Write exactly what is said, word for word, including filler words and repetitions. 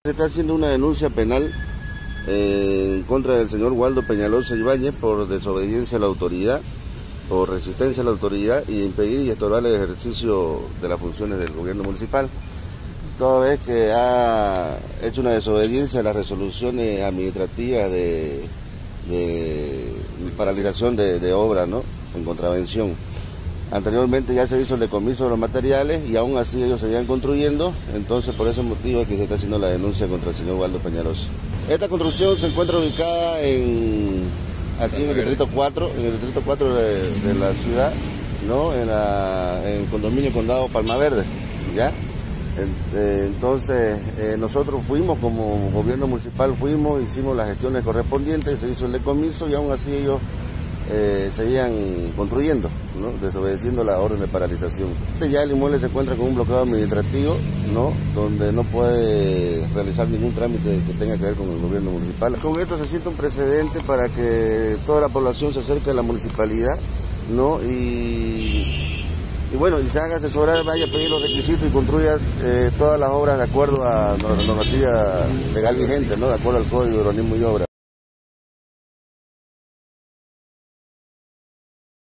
Se está haciendo una denuncia penal eh, en contra del señor Waldo Peñalosa Ibáñez por desobediencia a la autoridad, por resistencia a la autoridad y impedir y estorbar el ejercicio de las funciones del gobierno municipal, toda vez que ha hecho una desobediencia a las resoluciones administrativas de, de paralización de, de obra, ¿no?, en contravención. Anteriormente ya se hizo el decomiso de los materiales y aún así ellos seguían construyendo, entonces por ese motivo es que se está haciendo la denuncia contra el señor Waldo Peñalosa. Esta construcción se encuentra ubicada en, aquí en el distrito cuatro, en el distrito cuatro de, de la ciudad, ¿no?, en, la, en el condominio Condado Palma Verde, ¿ya? Entonces eh, nosotros fuimos como gobierno municipal, fuimos, hicimos las gestiones correspondientes, se hizo el decomiso y aún así ellos Eh, seguían construyendo, ¿no?, desobedeciendo la orden de paralización. Ya el inmueble se encuentra con un bloqueo administrativo, ¿no?, donde no puede realizar ningún trámite que tenga que ver con el gobierno municipal. Con esto se siente un precedente para que toda la población se acerque a la municipalidad, ¿no?, y, y bueno, y se haga asesorar, vaya a pedir los requisitos y construya eh, todas las obras de acuerdo a la normativa legal vigente, ¿no?, de acuerdo al Código de Urbanismo y Obras.